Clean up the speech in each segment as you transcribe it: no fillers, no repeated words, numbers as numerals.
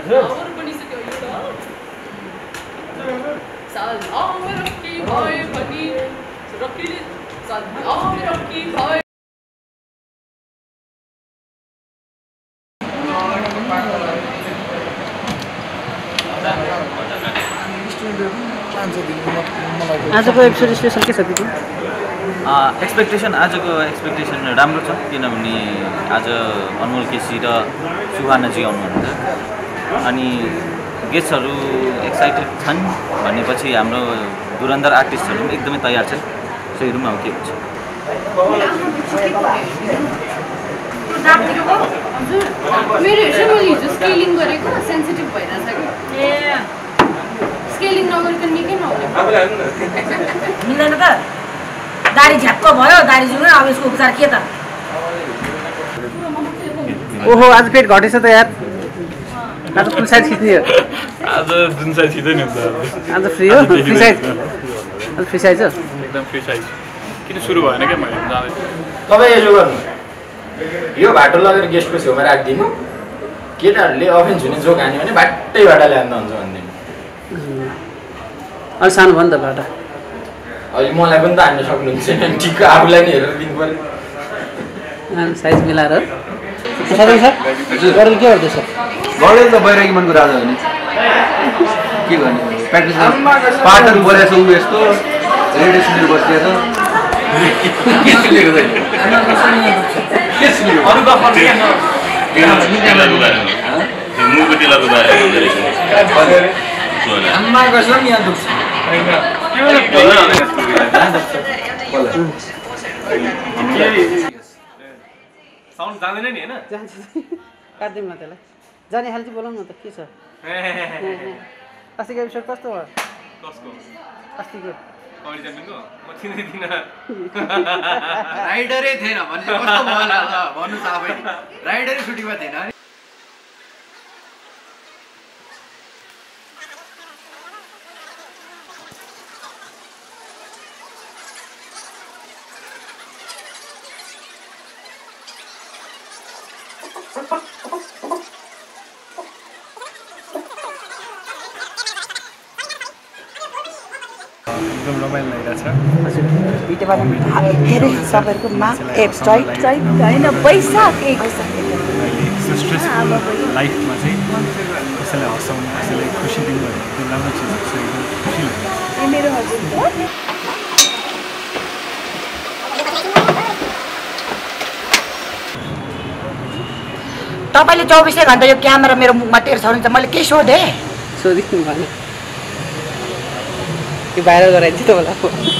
आजको episode special के छ दिदी? एक्सपेक्टेसन आजको एक्सपेक्टेसन राम्रो छ किनभने आज अनमोल केसी र सुहानाजी आउनुहुन्छ अनि गेस्टहरू एक्साइटेड छन् भनेपछि हाम्रो धुरन्धर आर्टिस्टहरू पनि एकदमै तयार छन्। सो हेरौँ अब के हुन्छ। मेरो हेर्छु मैले हिजो स्केलिङ गरेको सेन्सिटिभ भइरहेछ कि स्केलिङ नगरिकन निकै नहुने मिल्दैन त दारी झ्याप्प भयो दारी जुन अब यसको उपचार के त ओहो आज पेट घटेछ त यार। आज फुल साइज खिच्ने हो। आज जुन साइज खिच्दैन नि त आज फ्री हो फ्री साइज। आज फ्री साइज हो एकदम फ्री साइज। किन सुरु भएन के मैले जाँदै तपाईँ यसो गर्नु यो भाटो लगेर गेस्टको छेउमा राखिदिनु केटाहरूले अफेन्स हुने जोक हान्यो भने बाटै भाटा ल्याउँदा हुन्छ भनिदिनु। अलि सानो भयो नि त भाटा। अहिले मलाई पनि त हान्न सक्नुहुन्छ ठिक आफूलाई नै हेरेर दिनु पर्यो साइज मिलाएर। सर गरल के गर्दैछ? गरल त बैरागी मनको राजा हो नि के गर्ने प्र्याक्टिस पार्टनर बोलेछ उ यस्तो रेडियो सुनेर बसिरहेछ के सुनेको चाहिँ के सुनेको अरू त पर्दैन मुखको तेलको बारे आम्मा कसम यहाँ दुख्छ साउन्ड जाँदैन नि हैन जान्छ काट्दिउँ न त्यसलाई जाने खालि चाहिँ बोलाउँ न त के छ। अस्तिको एपिसोड कस्तो भयो? कसको अस्तिको कमेडी च्याम्पियनको म चिन्दिन राइडरै थिएन भन्ने कस्तो भयो भन्नुहोस् आफै राइडरै सुटिङमा थिएन नि। एकदम रमाइलो लागिरहेछ। भिडियोबाट धेरै सबैको माग स्ट्राइक होइन पैसा केही स्ट्रेस लाइफमा चाहिँ कसैलाई हँसाउनु कसैलाई खुसी दिनु एकदम राम्रो चिज हो। एकदम खुसी लाग्यो। मेरो हजुरको तपाईँले 24 घण्टा यो क्यामेरा मेरो मुखमा टेर्छ भने मैले के सोधेँ? सोधिदिनु भएन कि भाइरल गराइदियो तपाईँलाई।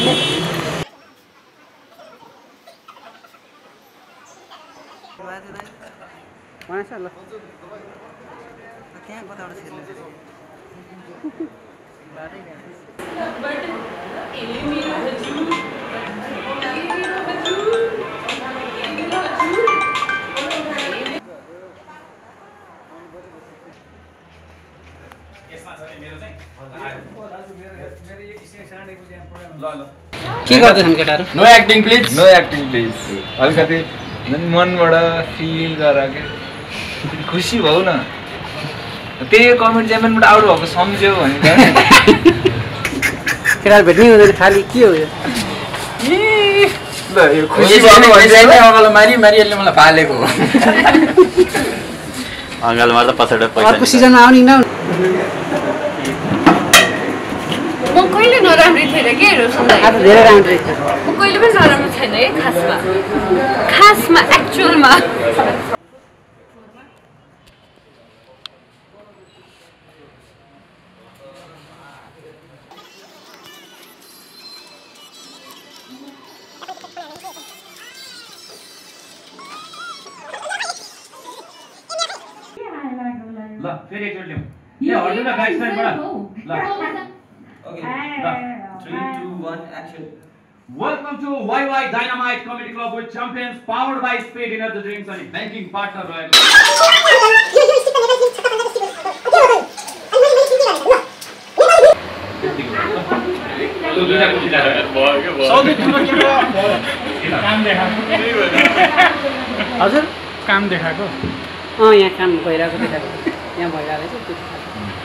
ल त्यहाँ कताबाट के गर्दैछन् केटाहरू? No acting please no acting please अलिकति मनबाट फिल गर के खुसी भौ न त्यही कमेडी च्याम्पियनबाट आउट भएको सम्झ्यो भने केटाहरू भेट्नै हुँदैन खालि के हो यो? ल यो खुसी भएको भइसक्यो अगालो मारी मारी यसले मलाई पालेको हो अङ्गाल मार्दा पछाडि पैसा अर्को सिजनमा आउने न म कहिले नराम्री थिएन के रोशन दाइ। आज धेरै राम्रो रहेछ। म कहिले पनि नराम्रो छैन है खासमा एक्चुअलमा। ल फेरि एकचोटि ल्याउँ यहाँ हट्नु न गाइस साइडबाट ल Okay. 3, 2, 1, action. Welcome to YY Dynamite Comedy Club with champions powered by Speed Energy Drinks and banking partner रहेको हजुर काम देखाएको यहाँ काम भइरहेको देखाएको त्यहाँ भइरहेको रहेछ त्यो